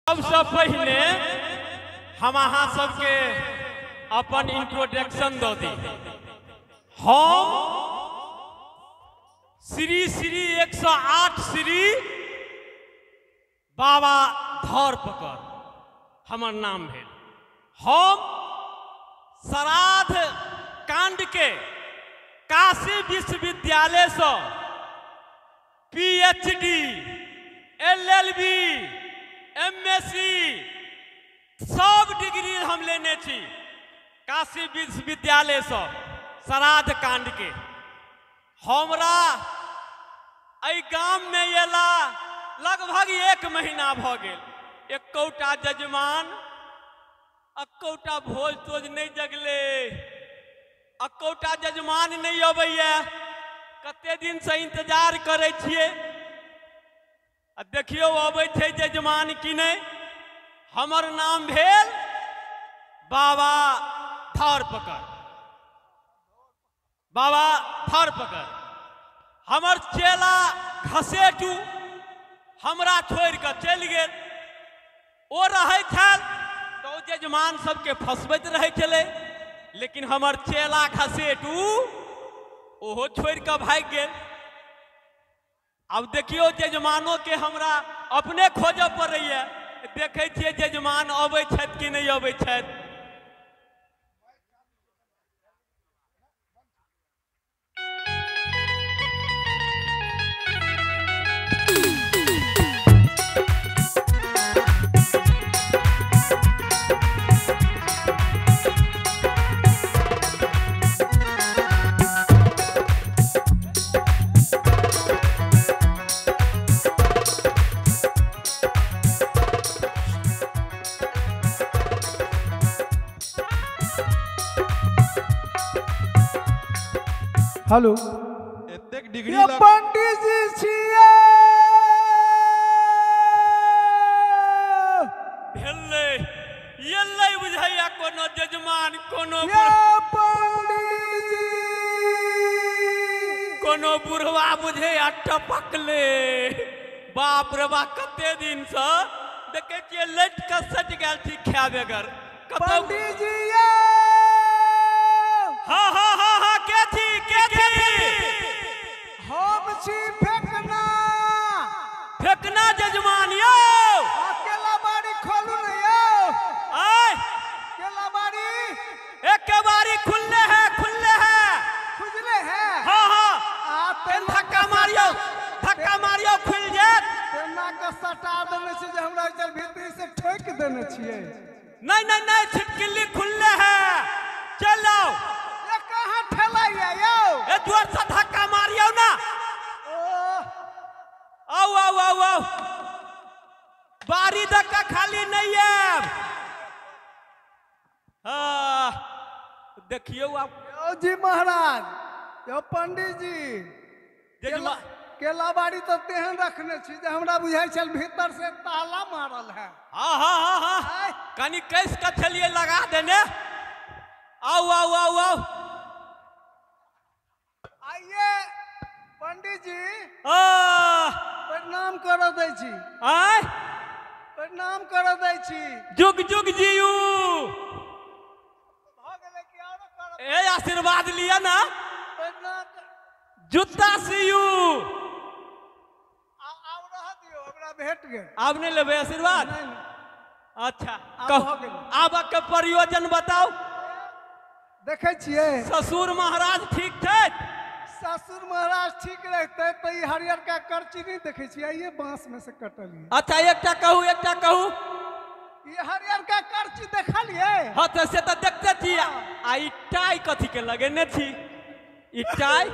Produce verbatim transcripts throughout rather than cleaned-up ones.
सबसे पहले हम अहाँ सबके अपन इंट्रोडक्शन दो दी। हम श्री श्री एक सौ आठ श्री बाबा धर पकड़ हमर नाम है। हम श्राद्ध कांड के काशी विश्वविद्यालय से PhD L L B MSc सब डिग्री हम लेने छी काशी विश्वविद्यालय से श्राद्ध कांड के। हमरा एहि गाम में एला लगभग एक महीना भ गेल। एकौटा जजमान एकौटा भोज तोज नहीं जगले, एकौटा जजमान नहीं अबैया। कते दिन से इंतजार करे छिए। देखियो अबै थे जजमान कि नहीं। हमर नाम भेल बाबा धर पकड़। बाबा धर पकड़ हमर चेला घसेटू हमरा छोड़ कर चल गए। ओ रहे छल तो जजमान सबके फंसबैत रहे चले, लेकिन हमर चेला घसेटू ओहो छोड़ कर भाग गए। अब देखियो जजमानों के हमरा अपने खोज पड़ैया। देखे छिए जजमान अबै छथि कि नहीं अबै छथि। हेलो एतेक डिग्री ये पंडित जी छिए। भेलै येलै बुझाइया कोनो जजमान कोनो ये पंडित जी कोनो बुढ़वा बुझे टपकले। बाप रे बाप कते दिन से देखे छिए लट के सट गेल थी खाए बगैर। पंडित जी ये हाँ हाँ हाँ हाँ के थी के थी हम छी फेकना। फेकना जजमान यो अकेला बाड़ी खोलू न यो। आय अकेला बाड़ी एक के बारी खुलले है खुलले है खुजले है। हाँ हाँ आ तेन धक्का मारियो धक्का मारियो खुल जात। तेना के सटा देने छी जे हमरा चल भीतरी से ठोक देने छिए। नहीं नहीं नहीं छिटकिली खुलले है। चलो ये कहां ठेलाइया यो। ए जोर से धक्का मारियो ना। ओ आओ आओ आओ आओ बारी धक्का खाली नहीं है। हाँ देखियो आप यो जी महाराज यो पंडित जी केला, केला बाड़ी तो तेहन रखने छी जे हमरा बुझाई छल भीतर से ताला मारल है। हाँ हाँ हाँ हाँ आय, कनी कैस का चलिए लगा देने। आओ आओ आओ आओ आइए पंडित जी आ प्रणाम कर दै छी। आय प्रणाम कर दै छी। जुग जुग जियू। भ गेलै कि और कर। ए आशीर्वाद लिया ना। प्रणाम कर- जूता सियू। आ आब रह दियो हमरा भेट गेल। आब नहीं लेबे आशीर्वाद। नहीं नहीं अच्छा आब कहो भ गेलै। आब के प्रयोजन बताओ। देखे छिए ससुर महाराज ठीक थे। ससुर महाराज ठीक रहते तो ये हरियर का करची नहीं देखे छिए। आइए बांस में से कटलिए। अच्छा एकटा कहू एकटा कहू। ये हरियर का करची देखलिए। हाँ तो से तो देखते थी। आ ई टाई कथी के लगेने थी। ई टाई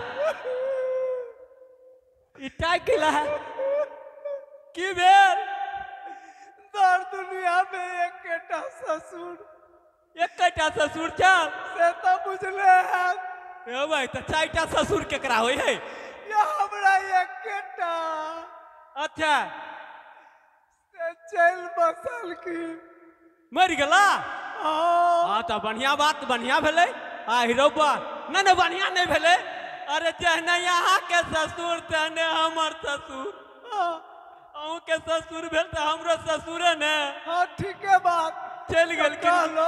ई टाई केला है की भेल। दर दुनिया में एक केटा ससुर एकटा ससुर चल से तो बुझले है। ए भाई तो चारटा ससुर केकरा होय है। ये हमरा एक केटा अच्छा से चल बसल की मर गेला। हाँ हाँ तो बढ़िया बात बढ़िया भेले। आ हिरौबा नहीं नहीं बढ़िया नहीं भेले। अरे जहने यहाँ के ससुर तहने हमर ससुर। अहूँ के ससुर भेल तो हमरो ससुरे ने। हाँ ठीक है बात चल गेल कहलो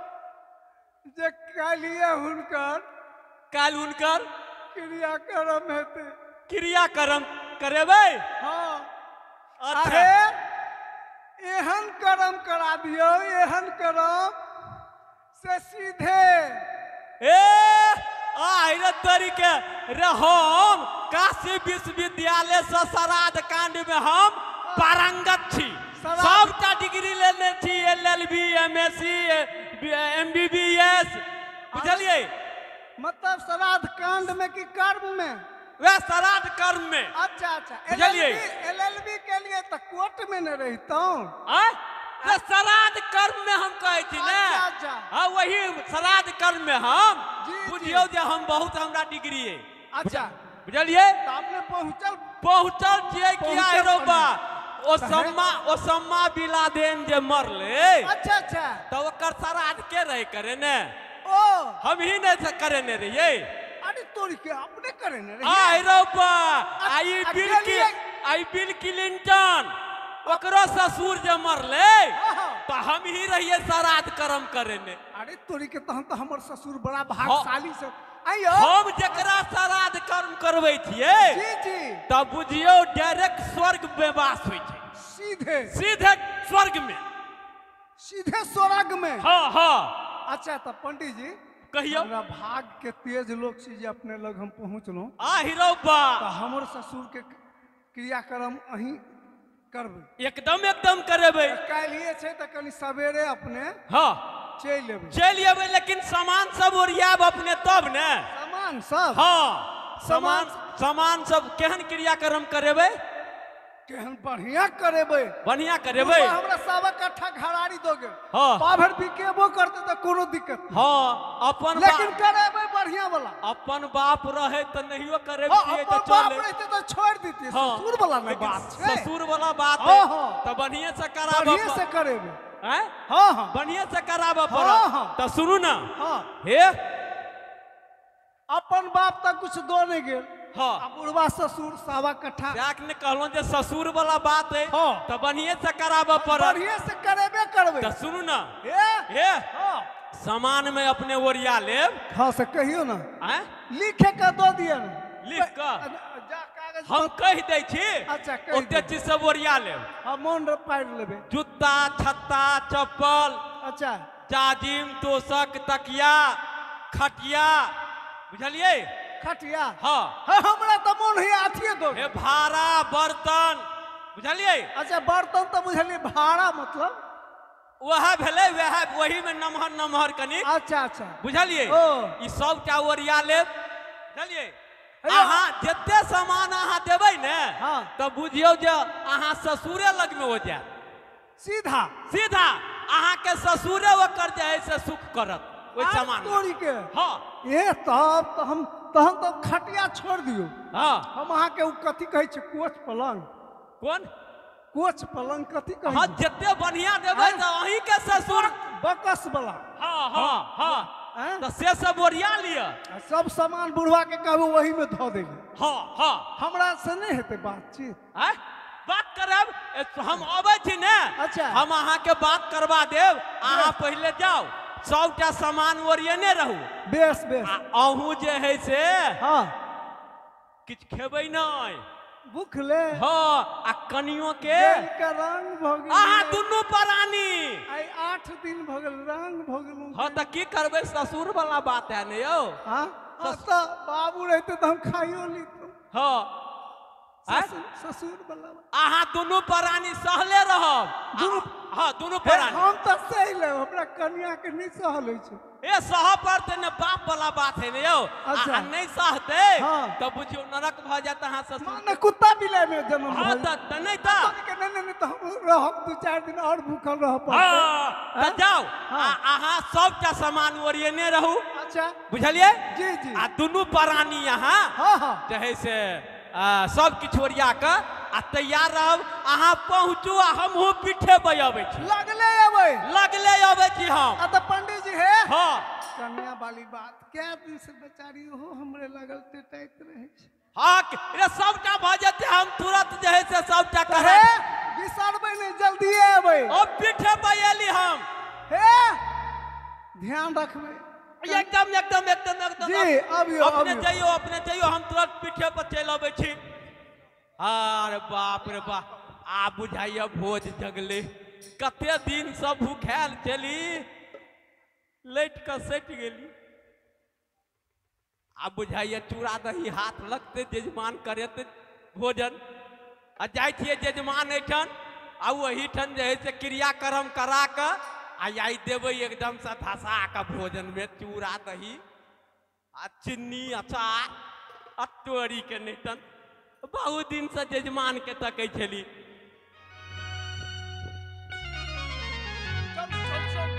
जे कालिए हुनकर काल हुनकर क्रियाक्रम हेतै क्रियाक्रम करेबै। हाँ अच्छा अहे एहन कर्म करा दियो एहन कर्म से सीधे ए आई रे तोरी के रे हम काशी विश्वविद्यालय से श्राद्ध कांड में हम पारंगत छी। श्राद्ध- सबटा डिग्री लेने छी L L B M S C M B B S बुझलिए। मतलब श्राद्ध कांड में कि कर्म में? वह श्राद्ध कर्म में। अच्छा अच्छा बुझलिए। एल एल बी के लिए तो कोर्ट में न रहता आय रे श्राद्ध कर्म में हम कहै छी ने। अच्छा अच्छा हाँ वही श्राद्ध कर्म में हम जी, जी। बुझियो जे हम बहुत हमरा डिग्री है। अच्छा बुझलिए तो आपने पहुंचल पहुंचल छियै किया पहुंचल रो बा पहुंचल। ओसम्मा ओसम्मा बिलादेन जे मरले अच्छा अच्छा तो ओकर श्राद्ध के रहे करे ने। ओ हम ही नहीं से करे ने रहिए। अरे तोरी के अपने करे न आई रो बा आई अ- बिल की अकेले- आई बिल क्लिंटन ओकरो ससुर जे मरले हाँ। तो हम ही रहिए श्राद्ध कर्म करे ने। अरे तोरी के तहन तो हमर ससुर बड़ा भाग्यशाली से आइयो हम जकरा श्राद्ध कर्म करबै छियै जी जी तब बुझियो डायरेक्ट स्वर्ग में वास होइ छै। सीधे सीधे स्वर्ग में। सीधे स्वर्ग में। हाँ हाँ अच्छा तो पंडित जी कहियो हमरा भाग के तेज लोग छी जे अपने लग हम पहुंचलो आ हीरो बा तो हमर ससुर के क्रियाक्रम अहीं करबै एकदम एकदम करेबै। काल्हिए छै तो कनी सवेरे अपने हाँ चलि एबै चलि अबै लेकिन सामान सब ओरियाब अपने तब ने। सामान सब हाँ सामान सामान- सामान सब केहन क्रियाक्रम करेबै? केहन बढ़िया करेबै बढ़िया करेबै। हमरा सबक कट्ठा घराड़ी दोगे हाँ पाभर बिकेबो करते तो कोनो दिक्कत नहीं। हाँ अपन लेकिन बा, करेबै बढ़िया वाला। अपन बाप रहे तो नहियो हाँ, करेबै तो अपन बाप चले। रहते तो छोड़ देती हाँ ससुर वाला नहीं लेकिन बात छै ससुर वाला बात हाँ, है हाँ। तो बढ़िया से कराब बढ़िया से करेबै हैं हाँ हाँ बढ़िया से कराब हाँ, पड़त। हाँ। तो सुनू ना हाँ हे अपन बाप तक कुछ दो नहीं गेल हाँ आ बुढ़वा ससुर सावा कट्ठा जाक ने कहलो जे ससुर वाला बात है हाँ। तो बढ़िया से कराब पड़त। बढ़िया से करेबे करबै तो सुनू ना हे हे हाँ सामान में अपने ओरिया लेब हाँ से कहियो ना हैं लिखे के दो दिया ना लिख के? जा कागज हम कह दे छी अच्छा, कहि ओते दे। चीज सब ओरिया लेब। हम मोन रे पार लेबै जूता छत्ता चप्पल अच्छा जाजिम तोशक तकिया खटिया बुझलिए। खटिया हाँ हाँ हमरा तो मोन है अथिए दो हे भाड़ा बर्तन बुझलिए अच्छा बर्तन तो बुझलिए भाड़ा मतलब वह भेले वह वही में नमहर नमहर कनी अच्छा अच्छा बुझलिए। ओ। ई सब टा ओरिया लेब बुझलिए। हेलो। अहाँ जते सामान अहाँ देबै ने हाँ। तो बुझियो जे अहाँ ससुरे लग में हो जाए। सीधा सीधा अहाँ के ससुरे ओकर जे है से सुख करत ओइ आर सामान में। तोरी के हाँ ए तब तो हम तहन तो खटिया छोड़ दियो हाँ हम अहाँ के उ कथी कहै छै कोच पलंग कौन कोच पलंग कथी कहै हाँ छै? जते बढ़िया देबै आय। तो अहीं के ससुर बकस वाला हाँ हाँ हाँ हैं? तो से सब ओरिया लिया। आ सब सामान बुढ़वा के कहबो वही में धो देबै हाँ हाँ हमरा से नहीं हेतै बातचीत आय बात करब ए, हम अबै छी ने अच्छा। हम अहाँ के बात करवा देब। अहाँ पहले जाओ सबटा सामान ओरियने रहू बेस बेस आ अहूँ जे है से हाँ किछ खेबै नहीं। भूख ले हाँ आ कनियो के जेल के रंग भ गेल अहाँ दुनू प्राणी आई आठ दिन भ गेल रंग भ गेल हाँ तो की करबै ससुर वाला बात है ने यौ। हाँ हाँ, तो बाबू रहते तो हम खाइयो ली हाँ आय? ससुर ससुर वाला अहाँ दुनू प्राणी सहले रहब। दुनू- आ- हाँ दुनू हे, प्राणी हम तो सही ले हमरा कन्या के नहीं सहल होइ छै ए सह पड़ते ने बाप वाला बात है ने यौ। अच्छा। आ नहीं सहते हाँ। तो बुझियो नरक भ जाता अहाँ ससुर। माने कुत्ता बिलाई में जन्म हाँ भइल। तो तो नहीं था तोरी के नहीं नहीं नहीं, तो हम रहब दू चार दिन और भूखल रह पड़ते हाँ तो हाँ? जाओ हाँ। आ- अहाँ सबटा सामान ओरियने रहू अच्छा बुझलिए। जी जी आ दुनू प्राणी यहाँ हाँ हाँ जे है से आ, सब किछु ओरिया के आ तैयार रहब। अहाँ पहुँचू आ हमहूँ पीठे बजाबै छी लगले अबै लगले अबै छी हम। आ तो पंडित जी है हाँ कन्या वाली बात क्या दिन से बेचारी हो हमरे लगल टेटाइत रहे छै हाँ रे सबटा भ जेते हम तुरंत जे है से सबटा हे करे बिसरबै नहीं जल्दी आबै ओ पीठे पे एली हम हे ध्यान रखबै एकदम एकदम एकदम एकदम जी अबियो अपने अबियो जाइयो अपने जाइयो हम तुरंत पीठे पर चल आबै छी अरे बाप रे बाप आ बुझाइए भोज जगले कते दिन सब भूखायल चली लेट के सटि गेली आ बुझाइए चूड़ा दही हाथ लगते जजमान करेते भोजन आ जाइ छियै जजमान एठन आ वही ठन जे है से क्रियाक्रम करा के आ आई देवे एकदम से धसा के भोजन में चूड़ा दही आ चीनी अचार अटोरी के नेतन बहुत दिन से जजमान के तकै छली चल चल चल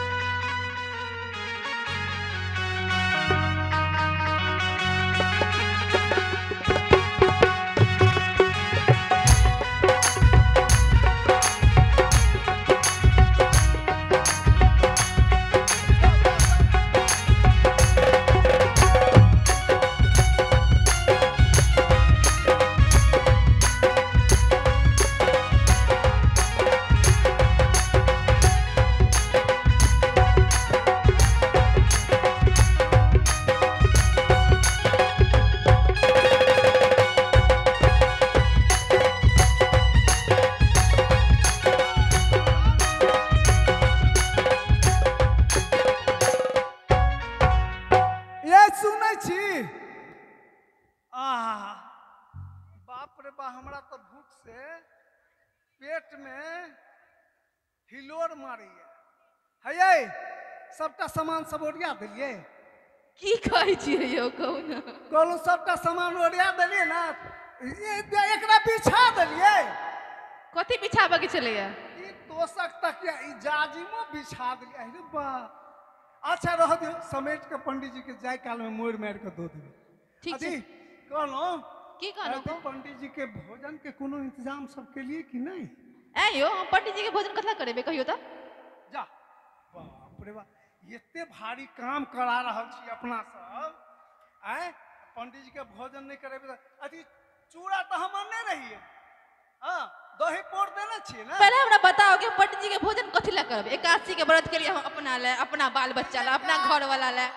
सबटा सामान सब ओरिया दिलिए की कहै छियै यौ कहू ना कहलू सबटा सामान ओरिया दिलिए ना एकरा बिछा दिलिए कथी बिछाबे के छलैया ई तोसक तकिया ई जाजिमो बिछा दिलिए अरे बा अच्छा रह दियो समेट के पंडित जी के जाय काल में मोड़ मार के दो देबे ठीक छै कहलो की कहलो पंडित जी के भोजन के कोनो इंतजाम सब के लिए कि नहीं ए यो हम पंडित जी के भोजन कथला करेबे कहियो त जा बाप रे बाप एते भारी काम करा रहल छी अपना सब आए पंडित जी के भोजन नहीं करेबे अथी चूड़ा तो हम नहीं रहिए हां दही पोड़ देना छी ना पहले हमरा बताओ कि पंडित जी के भोजन कथी ला करब एकादशी के व्रत के लिए हम अपना ले अपना बाल बच्चा ला अपना घर वाला ले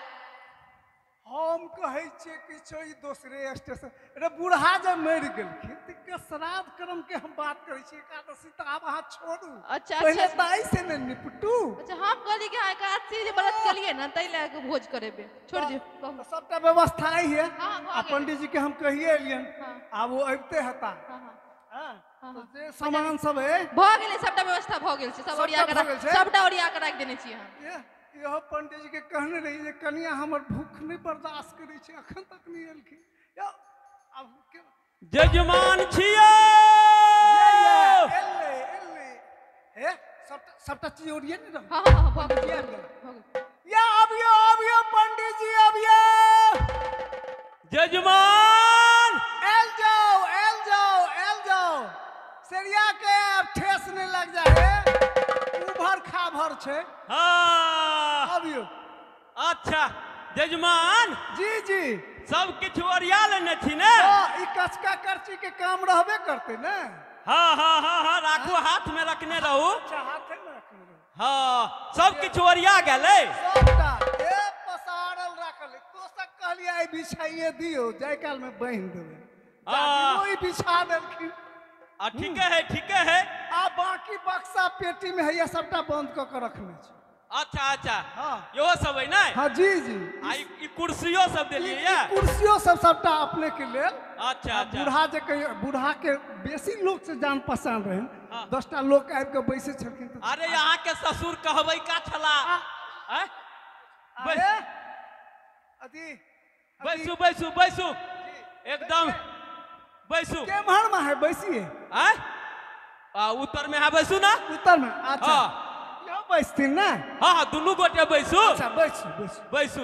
हम कहे छे कि छै दूसरे स्टेशन रे बूढ़ा जब मर गेलखिन त के श्राद्ध कर्म के हम बात करे छी एकादशी त आब अहाँ छोड़ू अच्छा पहले अच्छा ताई से न निपटू अच्छा हम कहली कि एकादशी के व्रत के लिए ना तै ले के भोज करेबे छोड़ दियो कहू सबटा व्यवस्था ही है हां आ पंडित जी के हम कहिए एलियन हां आब वो अबते हता हां हां हां तो जे सामान सब है भ गेलै सबटा व्यवस्था भ गेल छै सब ओरिया के सबटा ओरिया के राख देने छी हम यह पंडित जी के कहने रही जे कनिया हमर भूख नहीं बर्दाश्त करे छे अखन तक नहीं एलखिन या अब के जजमान छियो एले एले हे सब सबटा चीज ओरिए नहीं रह हां हां भ गेल भ गेल या अबियो अबियो पंडित जी अबियो जजमान एल जाओ एल जाओ एल जाओ सरिया के अब ठेस नहीं लग जाए उभर खाभर छे हाँ अबियो अच्छा जजमान जी जी सब किछु ओरिया लेने छी ने ई कचका करची के काम रहबे करते ने हाँ हाँ हाँ हाँ राखू हाथ में रखने रहू अच्छा हाथ में रखने रहू हाँ सब किछु ओरिया गेलै सबटा ए पसारल राखल तो सब कहलिए आई बिछाइए दियो जाय काल में बांध देबे हाँ। ओई बिछा देलखिन आ ठीक है ठीक है आ बाकी बक्सा पेटी में है ये सबटा बंद क के रखने छी अच्छा अच्छा हाँ यो सब है ना हाँ जी जी आ ई ई कुर्सियो सब देलिए ई या कुर्सियों सब सबटा अपने के लेल अच्छा आ अच्छा बूढ़ा जे कहियो बूढ़ा के बेसी लोग से जान पहचान रहे हाँ। दसटा लोग आबि के बैसे छलखिन त अरे यहाँ के ससुर कहबै का छला हैं? अरे अथी बैसू बैसू बैसू एकदम बैसू केम्हर में है बैसिए हैं? आ उत्तर में है बैसू ना उत्तर में अच्छा हाँ यहाँ बैसथिन ना हाँ हाँ दुनू गोटे बैसू अच्छा बैसू बैसू बैसू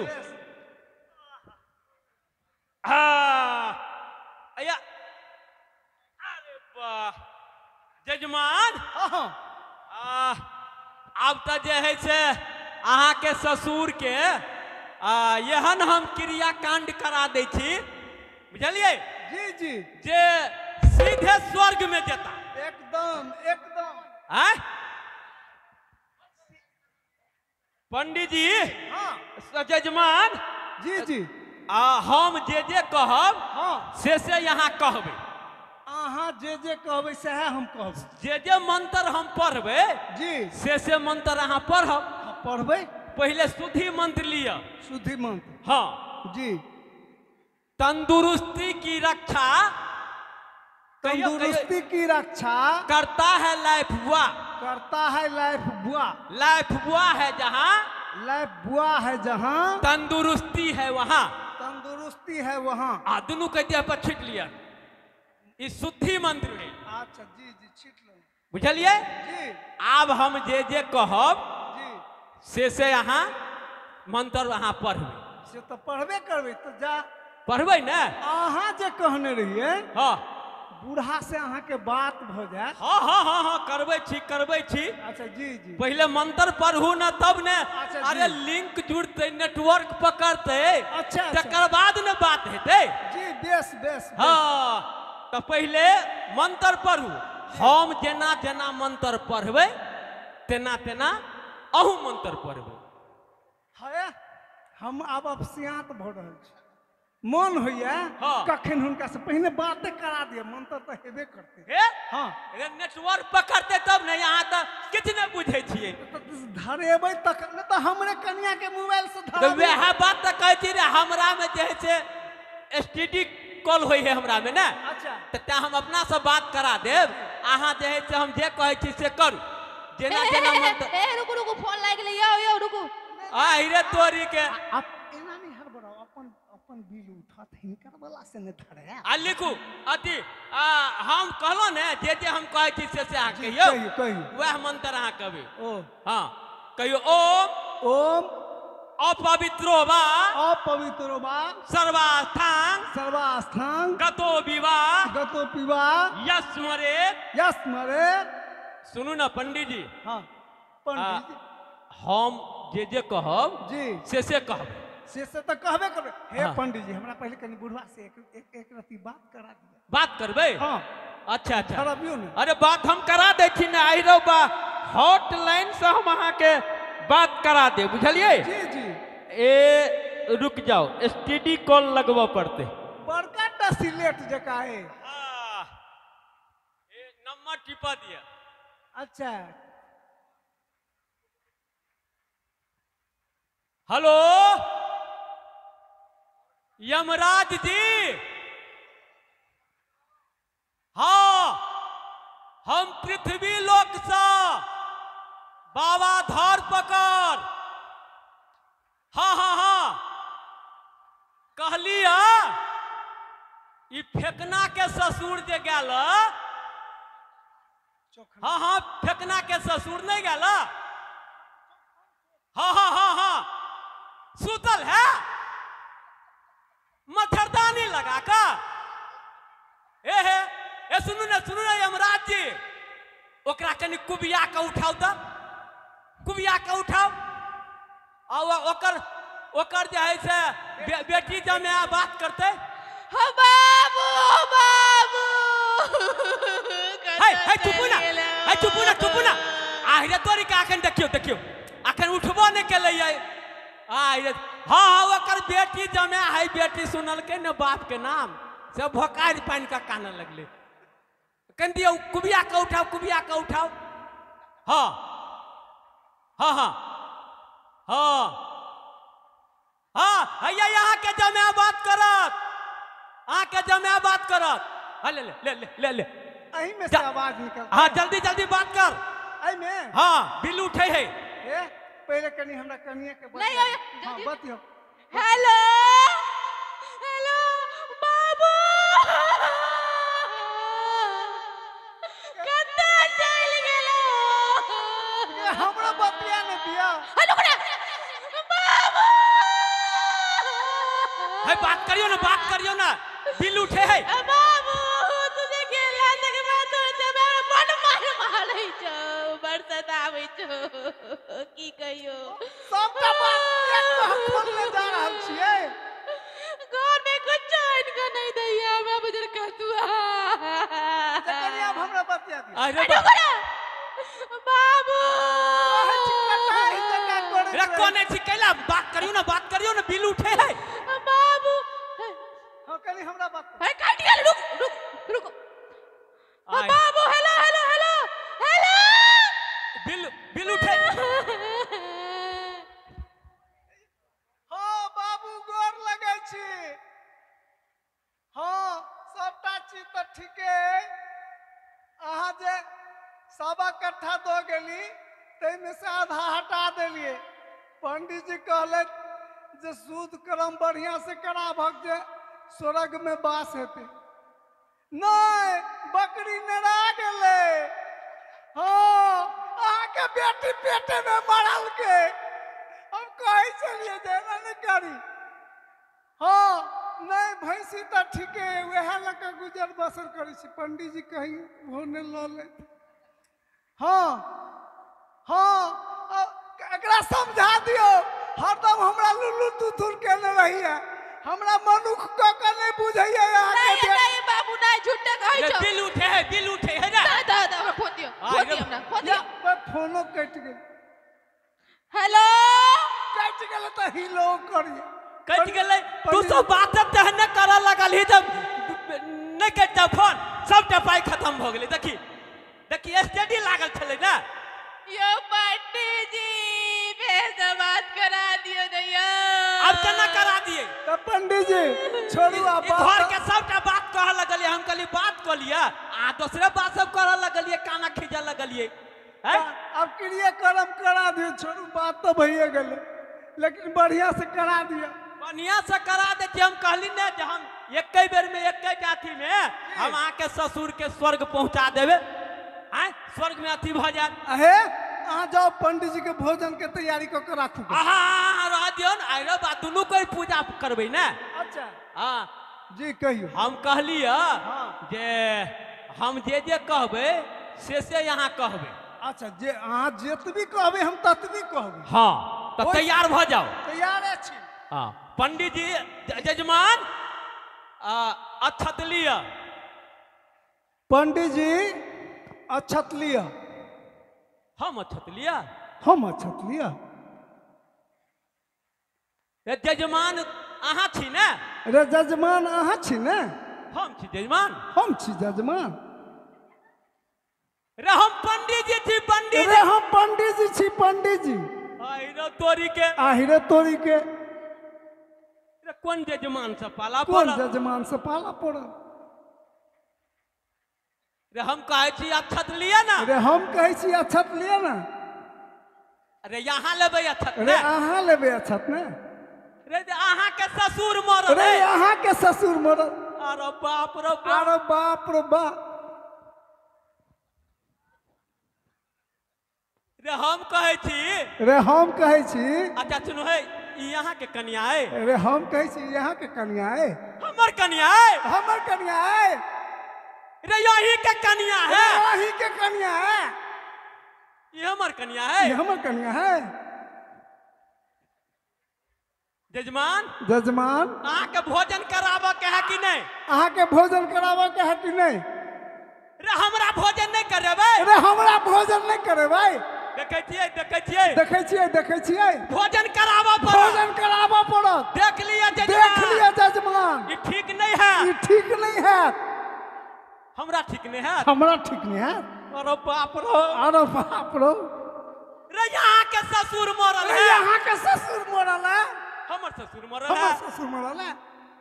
हाँ अया अरे वाह जजमान हाँ हाँ आ, अब तो जे है से अहाँ के ससुर के आ, एहन हम क्रियाकांड करा दै छी बुझलिए जी जी जे सीधे स्वर्ग में जेता। एकदम एकदम। आय पंडित जी हाँ जजमान जी जी आ हम जे जे कहब हाँ से से यहाँ कहबै। अहाँ जे जे कहबै सएह हम कहबै। जे जे मंत्र हम पढ़बै जी से से मंत्र अहाँ पढ़ब। हाँ, पढ़बै। पहले शुद्धि मंत्र लिया। शुद्धि मंत्र हाँ जी। तंदुरुस्ती की रक्षा कहियो- तंदुरुस्ती की रक्षा करता है लाइफ बुआ। करता है लाइफ बुआ। लाइफ बुआ है जहाँ लाइफ बुआ है जहाँ तंदुरुस्ती है वहाँ। तंदुरुस्ती है वहाँ। आ दोनों के देह पर छिट लिया। ई शुद्धि मंत्र है। अच्छा जी जी छीट लो बुझलिए। जी आब हम जे जे कहब जी से से यहाँ मंत्र अहाँ पढ़बै। से तो पढ़बे करबै तो जा। पढ़बै ने। अहाँ जे कहने रहिए हाँ बूढ़ा से अहाँ के बात भ जाए। हाँ हाँ हाँ हाँ करबै छी करबै छी। अच्छा जी जी पहले मंत्र पढ़ू न तब ने। अच्छा, अरे जी। लिंक जुड़ते नेटवर्क पकड़ते अच्छा, अच्छा। तकर बाद न बात हेतै। जी बेस बेस। हाँ तो पहले मंत्र पढ़ू। हम जेना जेना मंत्र पढ़बै तेना तेना अहू मंत्र पढ़बै। है हम आब अफसियात भ रहल छी। मन होइए हाँ। कखन हुनका से पहिने बातें करा दिए। मंत्र तो हेबे करते। हे हाँ अरे नेटवर्क पकड़ते तब नहीं। यहाँ तो किछु नहीं बुझे छियै। तो धरेबै तक न तो हमरे कन्या के मोबाइल से तो धरा दिए। वह बात तो कहै छी रे हमरा में जे है से एसटीडी कॉल होई है हमरा में ना। अच्छा तो त्या हम अपना से बात करा देब। अहाँ जे है से हम जे कहै छी से करू। जेना जेना मंत्र ए रुकू रुकू फोन लाग गेलै यो यो रुकू। आ रे तोरी के आप एना नहीं हड़बड़ाओ। अपन अपन बिल उठत हिनकर वाला से न धरे। आ लिखू अति आ हम कहलो ने जे जे हम कहै छी से से अहाँ जी, कहियो। कहियो, कहियो। वह मंत्र अहाँ कहबै। ओ हाँ कहियो ओम ओम अपवित्रो वा अपवित्रो वा सर्वास्थान सर्वास्थान गतो विवाह गतो पिवा यस्मरे। यस मरे। सुनू ना पंडित जी। हाँ पंडित जी। हम जे जे कहब जी से से कहब। से से तो कहबे करबे। हे हाँ। पंडित जी हमरा पहले कनी बुढ़वा से एक एक, एक रति बात करा दिया। बात करबै। हाँ अच्छा अच्छा खराबियो ने। अरे बात हम करा दै छी ने। आई रहो बा हॉटलाइन से हम अहाँ के बात करा दे। बुझलिए। जी जी ए रुक जाओ एसटीडी कॉल लगवा पड़ते। बड़का टा सिलेट जका है। हाँ ए नंबर टिपा दिया। अच्छा हेलो यमराज जी। हाँ हम पृथ्वी लोक से बाबा धार पकड़। हाँ हाँ हाँ कहलिया ई फेकना के ससुर जे गेल। हाँ हाँ फेकना के ससुर नहीं गेल। हाँ हाँ हाँ हाँ सुतल है मच्छरदानी लगा कर। ए हे ए सुनू ना सुनू ना यमराज जी। ओकरा कनी कुबिया के उठाओ तो कुबिया के उठाओ। और ओकर ओकर जे है से बे, बेटी जमे बात करते। हो बाबू बाबू है है चुप ना है चुप ना चुप ना। आहिरे तोरी के अखन देखियो देखियो अखन उठबो नहीं केले। आहिरे हाँ हाँ ओकर बेटी जमे है। बेटी सुनल के न बाप के नाम से भोकारि पानी का काने लगले। कन दियो कुबिया के उठाओ कुबिया के उठाओ। हाँ हाँ हाँ हाँ हाँ हैया यहाँ के जमे बात करत। अहाँ के जमे बात करत। हाँ ले ले ले ले ले ले अही में से आवाज निकल। हाँ जल्दी जल्दी बात कर। अही में हाँ बिल उठे है। ए पहले कनी हमरा कनिया के बतिया। नहीं, नहीं, हाँ जल्दी। बतियो। हेलो हेलो बाबू कत्ते चल गेलो। ये हमरा बतिया ने दिया। हेलो करे बाबू है बात करियो ना बात करियो ना। बिल उठे है। बाबू तुझे गेला तक बात होते मेरा मन मार मारै छौ। बरसात आबै छौ की कहियो। सबटा बात एक खोल ले जा रहल छियै। घर में कुछ चैन का नहीं दैया हमरा बुजुर्ग का तू कनिया अब हमरा बतिया दी अरे अरे बा- करे बाबू रे कोने छिकैला बात करियो ना बात करियो ना बिल उठे है बाबू हां कनी हमरा बात है काट गया रुक रुक रुक आय, बाबू हेलो हेलो हेलो हेलो बिल बिल उठे हां बाबू गोर लगै छी हां सबटा चीज त ठीके अहाँ जे सवा कट्ठा दो गेली तै में से आधा हटा देलिए पंडित जी कहले जे सूद कर्म बढ़िया से कराबक जे स्वर्ग में वास हेते नहीं बकरी नरा गेले हाँ अहाँ के बेटी पेटे में मरल के हम कहे चलिए देना नहीं करी हाँ नहीं भैंसी तो ठीके वह लगा गुजर बसर करी छी पंडित जी कहीं होने लो ले हाँ हाँ एकरा समझा दियो हरदम हमरा लुल्लू तुतुर केने रही है हमरा मनुख को के नहीं बुझैया नहीं नहीं बाबू नहीं झूठे कहै रे छौ बिल उठे है बिल उठे है ना दा दा दा फोन दियो फोन दियो हमरा फोन दियो पर फोनो कट गेल हेलो कट गेल त हिलो करिए कट गेलै तू सब बात तहने करऽ लगल ही जब नहीं कटता फोन सबटा पाई खत्म भ गेलै देखी देखी स्टडी लागल छलै ना यो पंडित जी भेज बात करा दियो दैया अब केना करा दिए त पंडित जी छोड़ू आप ई घर के सबटा बात कह लगलिए हम कहली बात क लिया आ दूसरे बात सब करऽ लगलिए काना खींचे लगलिए हैं अब क्रिया कर्म करा दियो छोड़ू बात तो भइए गेले लेकिन बढ़िया से करा दियो बढ़िया से करा देती हम कहली ना जे हम एक बेर में एक जाति में हम आके ससुर के स्वर्ग पहुंचा देवे हैं स्वर्ग में अथी भ जात अहे अहाँ जाओ पंडित जी के भोजन के तैयारी क के राखू आहा रह दियो न आइरो बा दुनू कोई पूजा करबै ना अच्छा हां जी कहियो हम कहलिए हाँ। जे हम जे जे कहबै से से यहाँ कहबै अच्छा जे अहाँ जेतबी कहबे हम ततबी कहबे हाँ तो ओइ- तैयार भ जाओ तैयार छी हाँ पंडित जी ज- जजमान आ, अक्षत लिया पंडित जी अक्षत लिया हम अक्षत लिया हम अक्षत लिया ए, जजमान अहाँ छी ने रे जजमान अहाँ छी ने हम छी जजमान हम छी जजमान रे हम पंडित जी थी पंडित रे हम पंडित जी छी पंडित जी आइरो तोरी के आहिरे तोरी के रे कौन जजमान से पाला कौन पड़ल जजमान से पाला पड़ल रे हम कहे छी अक्षत लिया ना रे हम कहै छी अक्षत लिया ना अरे यहाँ लेबै अक्षत रे ने अहाँ लेबे अक्षत ने रे जे अहाँ के ससुर मरल रे है अहाँ के ससुर मरल अरे बाप रे बाप अरे बाप रे बाप रे हम कहे छी रे हम कहै छी अच्छा सुनो है ई यहाँ के कन्या है रे हम कहै छी यहाँ के कन्या है हमर कन्या है हमर कन्या है रे यही के कन्या है वही के कन्या है ये हमर कन्या ये है हमर कन्या है जजमान जजमान अहाँ के भोजन कराबऽ के है कि नहीं अहाँ के भोजन कराबऽ के है कि नहीं रे हमरा भोजन नहीं करेबै रे हमरा भोजन नहीं करेबै देखे छियै देखे छियै देखै छियै देखै छियै भोजन कराबऽ पड़त भोजन कराबऽ पड़त देख लिया देख जजमान लिया जजमान ई ठीक नहीं है ई ठीक नहीं है हमरा ठीक नहीं है हमरा ठीक नहीं है अरे बाप रो अरे बाप रो रे यहाँ के ससुर मरल रे है यहाँ के ससुर मरल है हमर ससुर मरल हमर है ससुर मरल है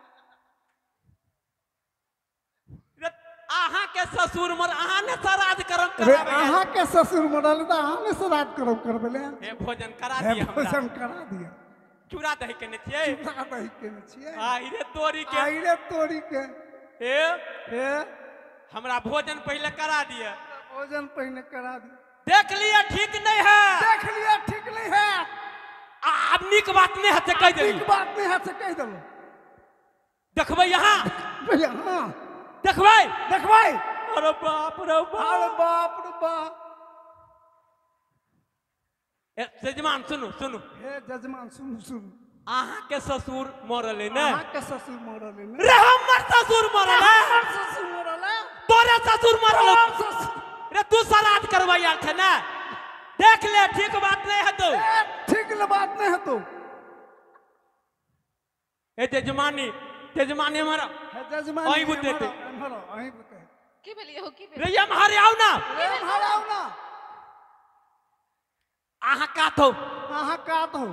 रे अहाँ के ससुर मर अहाँ ने श्राद्ध कर्म रे कराबै अहाँ के ससुर मरल है तो अहाँ ने श्राद्ध करब करबै ले हे भोजन करा हे दिए हमरा भोजन करा दिया चूड़ा दही केने छियै चूड़ा दही केने छियै आई रे तोरी के आई रे तोरी के हे हे हमरा भोजन पहले करा दिए भोजन पहले करा दिया देख लिया ठीक नहीं है देख लिया ठीक नहीं है आब नीक बात नहीं है से कह देली ठीक बात नहीं है से कह दलो देखबै यहाँ भैया हाँ देखबै देखबै अरे बाप रे अरे बाप बाप रे बाप ए, जजमान सुनु सुनु हे जजमान सुन सुन अहाँ के ससुर मरल है ना? अहाँ के ससुर मरल है ना? रे हमर ससुर मरल है। हमर ससुर मरल है। तोरे ससुर मरल है। हम ससुर रे तू श्राद्ध करवाया थे ना? देख ले ठीक बात नहीं है तो। ए, ठीक ल बात नहीं है तो। ए जजमानी जजमानी हमारा है जजमान अहीं बुते थे। हमारा अहीं बुते। की भेलिए हो की रे भेलिए ये मारे आओ ना। रे हराओ ना। अहाँ का थो अहाँ का तो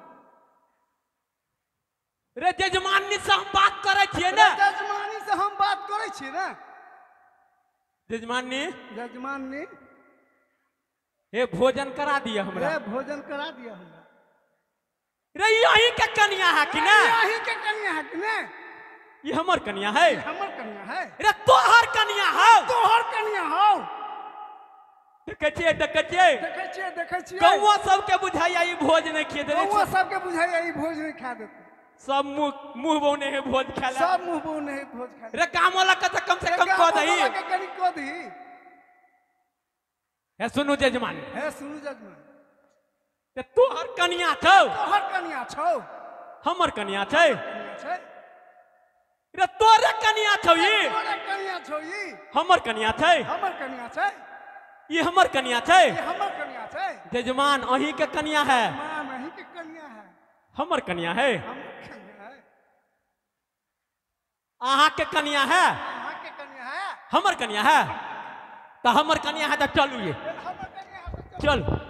रे जजमानी से हम बात करे छिए ना? जजमानी से हम बात करे छी ना? जजमानी जजमानी हे भोजन करा दिया हमरा। रे भोजन करा दिया हमरा। रे यही के कन्या है कि ना? यही के कन्या है कि ना? ये हमर कन्या है। हमर कन्या है। रे तोहर कन्या है। तोहर कन्या हो। देखे छिए देखे छिए देखे छिए देखे छिए। कौवा सबके बुझाइया ई भोज नहीं खिए दे। कौवा सबके बुझाइया ई भोज नहीं खा देते। सब मुंह मुंह बौने है भोज खाला। सब मुंह बो नहीं भोज खा। रे काम वाला का कम से कम कह दही। के कनी को दी। है सुनु जजमान है सुनु जजमान। ते तोहर कन्या छौ। तोहर कन्या छौ। हमर कन्या छै। कन्या छै। रे तोरे कन्या छौ ई। तोरे कन्या छौ ई। हमर कन्या छै। हमर कन्या छै। ई हमर कन्या छै। ये हमर कन्या छै। जजमान अही के कन्या है। मां नहीं के कन्या है। हमर कन्या है। हमर कन्या है। अहाँ के कन्या है। अहाँ के कन्या है। हमर कन्या है। तो हमर कन्या है तो चलू ये हमर कन्या है तो चल।